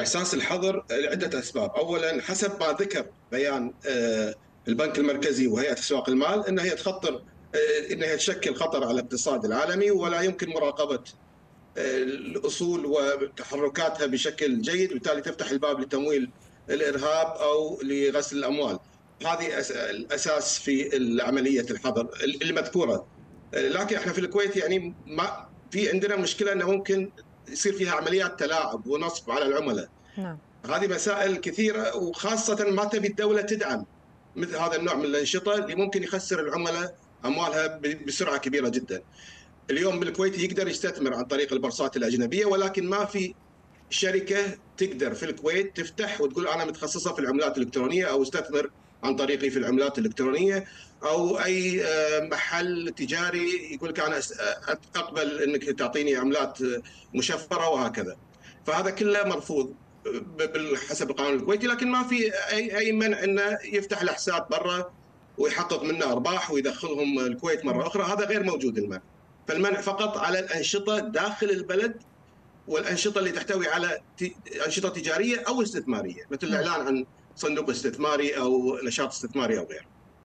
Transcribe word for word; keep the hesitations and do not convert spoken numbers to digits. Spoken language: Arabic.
اساس الحظر لعده اسباب، اولا حسب ما ذكر بيان آه، البنك المركزي وهيئه اسواق المال ان هي تخطر، آه، انها تشكل خطر على الاقتصاد العالمي ولا يمكن مراقبه آه، الاصول وتحركاتها بشكل جيد، وبالتالي تفتح الباب لتمويل الارهاب او لغسل الاموال. هذه أس- الاساس في عمليه الحظر المذكوره. آه، لكن احنا في الكويت يعني ما في عندنا مشكله انه ممكن يصير فيها عمليات تلاعب ونصب على العملاء. نعم. هذه مسائل كثيرة، وخاصة ما تبي الدولة تدعم مثل هذا النوع من الأنشطة اللي ممكن يخسر العملاء أموالها بسرعة كبيرة جدا. اليوم بالكويت يقدر يستثمر عن طريق البورصات الأجنبية، ولكن ما في شركة تقدر في الكويت تفتح وتقول أنا متخصصة في العملات الإلكترونية أو استثمر عن طريقي في العملات الإلكترونية، أو أي آه، محل تجاري يقول لك أنا أقبل أنك تعطيني عملات مشفرة وهكذا. فهذا كله مرفوض حسب القانون الكويتي، لكن ما في اي اي منع انه يفتح له حساب برا ويحقق منه ارباح ويدخلهم الكويت مره اخرى. هذا غير موجود المنع. فالمنع فقط على الانشطه داخل البلد، والانشطه اللي تحتوي على انشطه تجاريه او استثماريه، مثل نعم. الاعلان عن صندوق استثماري او نشاط استثماري او غيره.